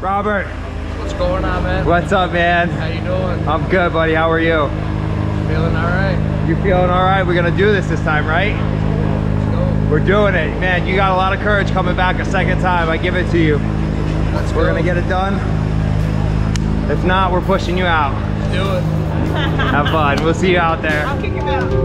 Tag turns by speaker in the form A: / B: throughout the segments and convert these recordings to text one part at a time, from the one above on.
A: Robert.
B: What's going on, man?
A: What's up, man?
B: How you doing?
A: I'm good, buddy. How are you?
B: Feeling all right?
A: You feeling all right? We're gonna do this time, right?
B: Let's go.
A: We're doing it. Man, you got a lot of courage coming back a second time. I give it to you. We're gonna get it done. If not, we're pushing you out.
B: Let's do it.
A: Have fun. We'll see you out there.
C: I'll kick him out.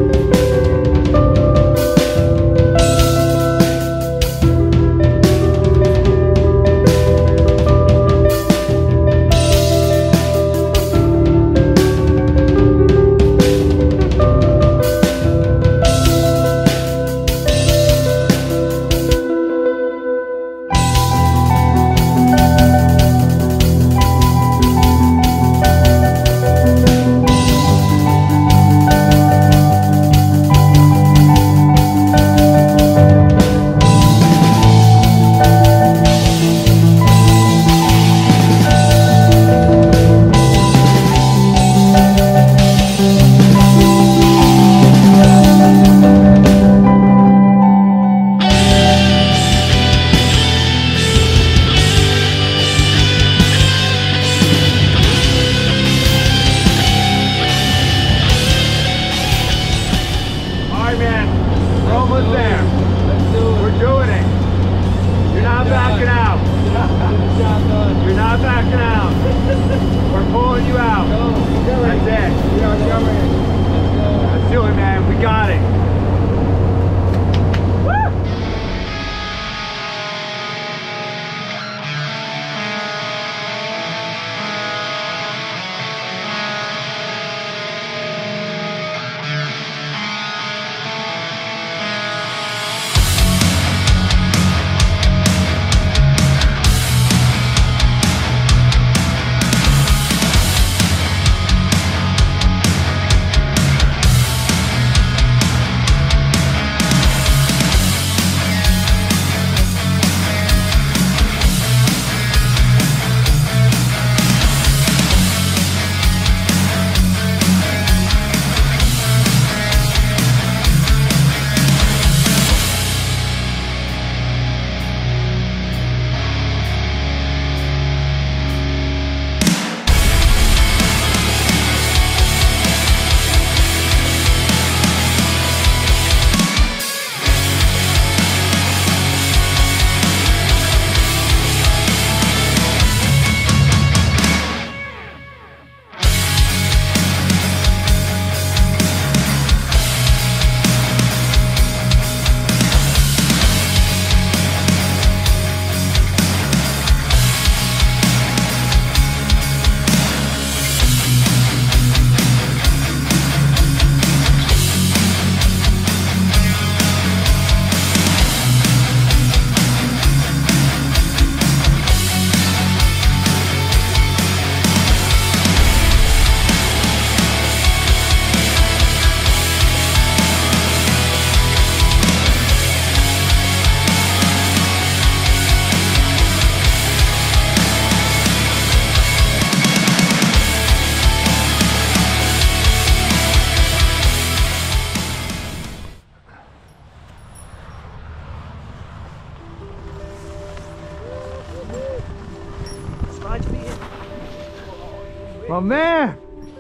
A: Oh man,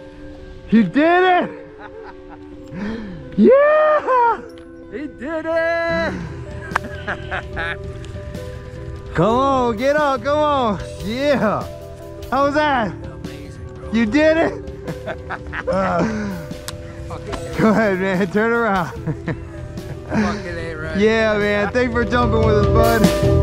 A: you did it! Yeah!
B: He did it!
A: Come on, get up, come on. Yeah. How was that?
B: Amazing, bro.
A: You did it? Go ahead, man, turn around.
B: Fucking ain't right.
A: Yeah, man, thanks for jumping with us, bud.